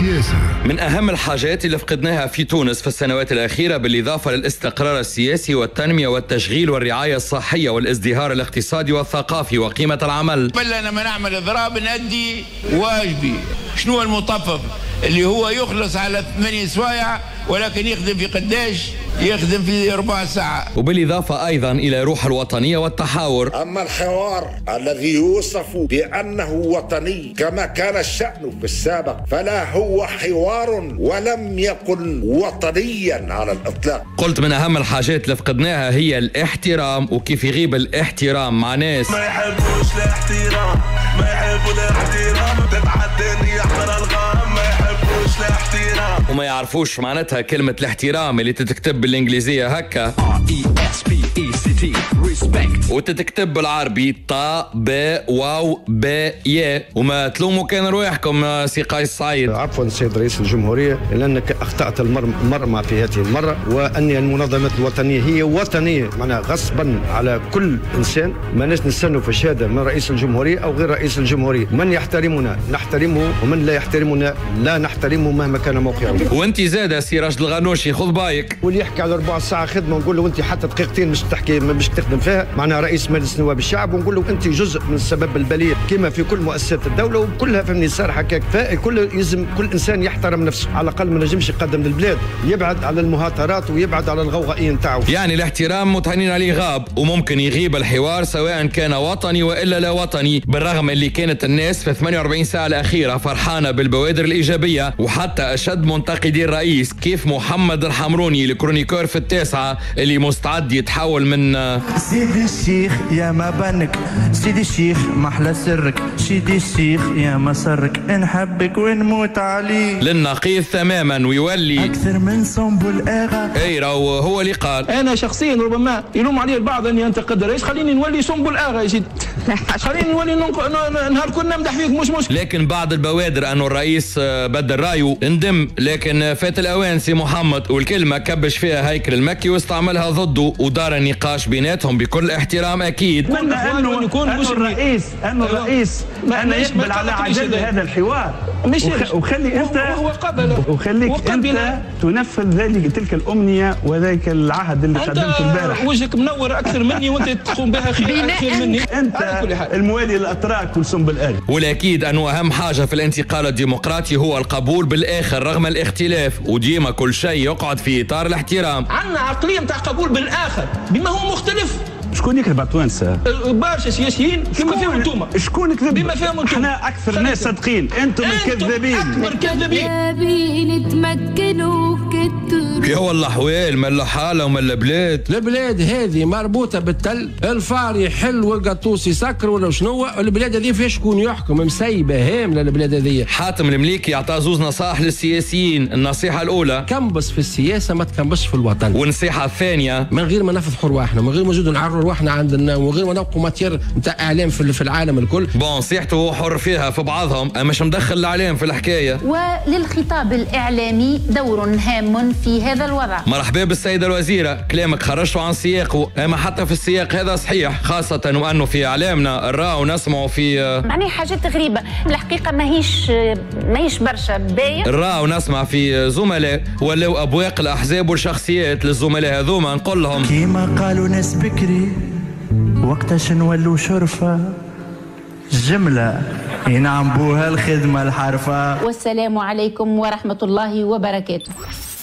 السياسة. من أهم الحاجات اللي فقدناها في تونس في السنوات الأخيرة بالإضافة للاستقرار السياسي والتنمية والتشغيل والرعاية الصحية والازدهار الاقتصادي والثقافي وقيمة العمل. بل لما نعمل إضراب نأدي واجبي. شنو المطفف اللي هو يخلص على 8 سوايع ولكن يخدم في قداش؟ يخدم في 4 ساعات. وبالإضافة أيضا إلى روح الوطنية والتحاور. أما الحوار الذي يوصف بأنه وطني كما كان الشأن في السابق فلا هو حوار ولم يكن وطنيا على الإطلاق. قلت من أهم الحاجات اللي فقدناها هي الاحترام، وكيف يغيب الاحترام مع ناس ما يحبوش الاحترام، ما يحبوا الاحترام، تتعدى الرياح من الغام، ما يحبوش الاحترام وما يعرفوش معناتها كلمة الاحترام اللي تتكتب بالإنجليزية هكا وتتكتب بالعربي طا ب واو ب يا. وما تلوموا كان رواحكم سي قيس سعيد. عفوا سيد رئيس الجمهورية لأنك أخطأت المرمى في هذه المرة، وأن المنظمات الوطنية هي وطنية معناها غصبا على كل إنسان. ما نستنوا في شهادة من رئيس الجمهورية أو غير رئيس الجمهورية. من يحترمنا نحترمه ومن لا يحترمنا لا نحترمه مهما كان موقعه. وانت زاد سي راشد الغنوشي خذ بايك واللي يحكي على 4 ساعة خدمة ونقول له أنت حتى دقيقتين مش تحكي مش تخدم فيها معناها رئيس مجلس نواب الشعب، ونقول له أنت جزء من السبب البليغ كما في كل مؤسسات الدولة وكلها فهمني صار هكاك. فكل يلزم كل إنسان يحترم نفسه، على الأقل ما نجمش يقدم للبلاد، يبعد على المهاترات ويبعد على الغوغائية نتاعو. يعني الاحترام متهنين عليه غاب، وممكن يغيب الحوار سواء كان وطني وإلا لا وطني، بالرغم اللي كانت الناس في 48 ساعة الأخيرة فرحانة بالبوادر الإيجابية. وحتى أشد منتقدي الرئيس كيف محمد الحمروني الكرونيكور في 9 اللي مستعد يتحول من سيدي الشيخ يا ما بنك، سيدي الشيخ محلى سرك، سيدي الشيخ يا ما سرك، نحبك ونموت عليك للنقيض تماما ويولي أكثر من سنبل آغا. اي راهو هو اللي قال. انا شخصيا ربما يلوم علي البعض اني انتقد الرئيس، خليني نولي سنبل آغا يا سيدي، خليني نولي نهار كنا نمدح فيك مش مشكل. لكن بعض البوادر انه الرئيس بدل رايه ندم، لكن فات الاوان سي محمد والكلمه كبش فيها هيكل المكي واستعملها ضده، ودار النقاش بيناتهم بكل احترام اكيد. انه يكون الرئيس أنا يقبل على عجل هذا الحوار، وخلي انت هو قبل وخليك انت تنفذ تلك الامنيه وذلك العهد اللي قدمته البارح. وجهك منور اكثر مني وانت تقوم بها خير اكثر مني. انت الموالي الاتراك والسنبل آغا. والاكيد انه اهم حاجه في الانتقال الديمقراطي هو القبول بالاخر رغم الاختلاف، وديما كل شيء يقعد في اطار الاحترام. عندنا عقليه نتاع قبول بالاخر بما هو مختلف. شكون يكذب على التوانسه؟ برشا سياسيين كما فيهم انتوما. شكون كذب؟ بما فيهم انتوما. احنا اكثر ناس صادقين، انتم الكذابين. اكبر كذابين. تمكنوا يا والله حويل ملا حاله وملا بلاد. البلاد هذه مربوطه بالتل، الفار يحل والقطوس يسكر ولا شنو. البلاد هذه فيها شكون يحكم؟ مسيبه هامله البلاد هذه. حاتم المليكي عطى زوز نصائح للسياسيين. النصيحه الاولى كنبص في السياسه ما تكنبصش في الوطن. والنصيحه الثانيه من غير ما نفضحوا رواحنا، من غير ما نزيدوا نعروا رواحنا عندنا، ومن غير ما نبقوا ماتير نتاع اعلام في العالم الكل. بون صيحته هو حر فيها في بعضهم، اما مش مدخل الاعلام في الحكايه. وللخطاب الاعلامي دور هام في هذا الوضع. مرحبا بالسيده الوزيره، كلامك خرجته عن سياقه، اما حتى في السياق هذا صحيح، خاصه وانه في اعلامنا نراو نسمعوا في يعني حاجات غريبه الحقيقه ماهيش برشا باين. نراو نسمع في زملاء ولاو ابواق الاحزاب والشخصيات للزملاء هذوما نقول لهم كيما قالوا ناس بكري وقتاش نولوا شرفه جمله ينعم بوها الخدمه الحرفه. والسلام عليكم ورحمه الله وبركاته.